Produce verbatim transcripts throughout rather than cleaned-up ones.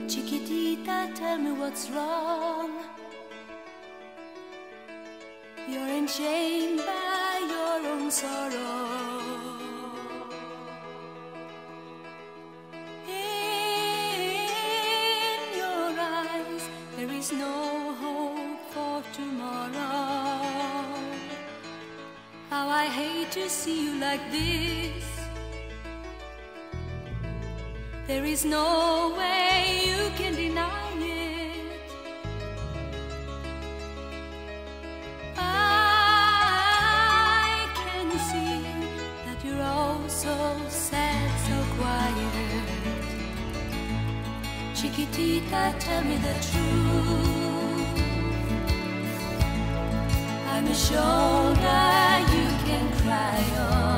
Chiquitita, tell me what's wrong. You're enchained by your own sorrow. In your eyes there is no hope for tomorrow. How I hate to see you like this. There is no way you can deny it. I can see that you're all so sad, so quiet. Chiquitita, tell me the truth. I'm a shoulder you can cry on.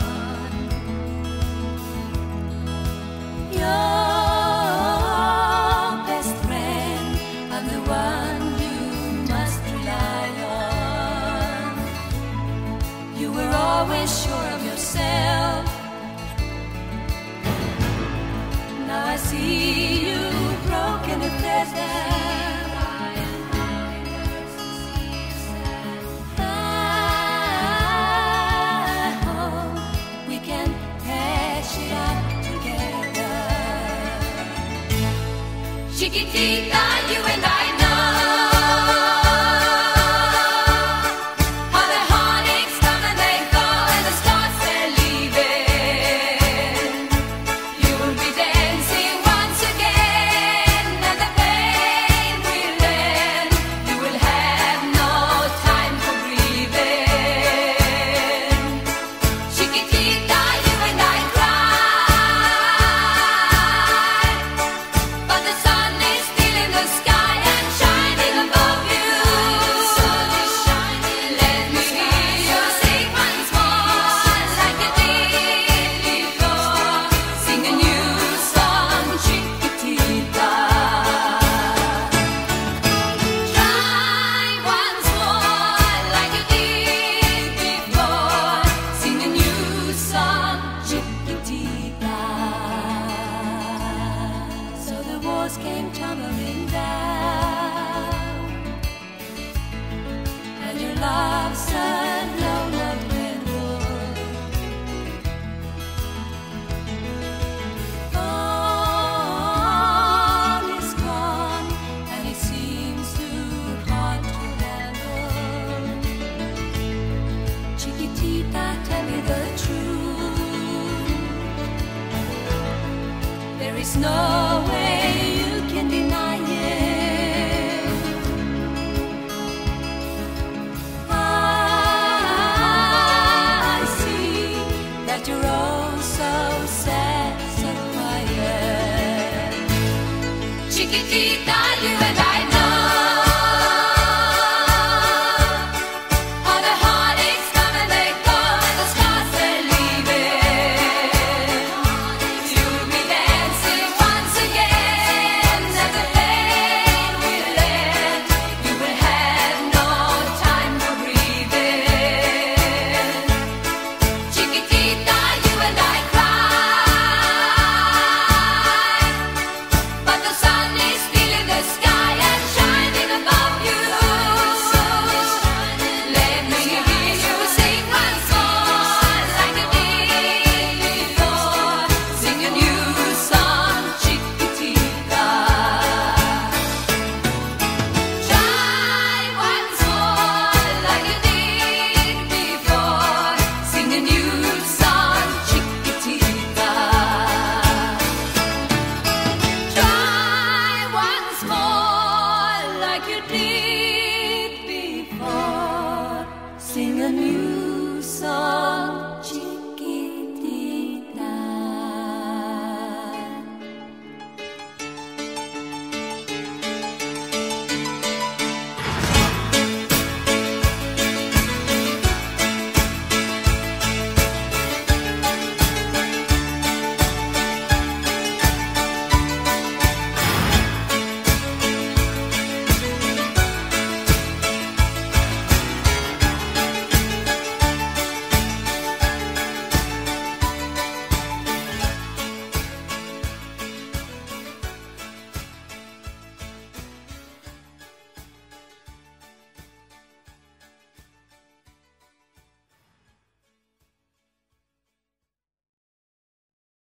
Your best friend, I'm the one you must rely on. You were always sure of yourself. Now I see you broken and pleasant. Chiquitita, you and I know how the heartaches come and they go, and the stars they're leaving. You'll be dancing once again, and the pain will end. You will have no time for breathing. Chiquitita, you and I cry, but the sun the sky and shining above you. Let me hear you sing once more, like you did before. Sing a new song, Chiquitita. Try once more, like you did before. Sing a new song, Chiquitita. So the walls came tumbling down, and your love's a low-loved redwood. All is gone, and it seems too hard to handle. Chiquitita, tell me the truth. There is no way you can deny it. I see that you're all so sad, so quiet. Chiquitita, you and I